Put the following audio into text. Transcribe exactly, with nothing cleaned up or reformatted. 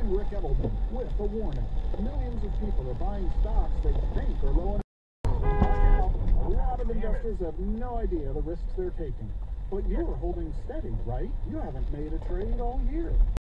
Rick Edelman with a warning. Millions of people are buying stocks they think are low enough. A lot of investors have no idea the risks they're taking. But you're holding steady, right? You haven't made a trade all year.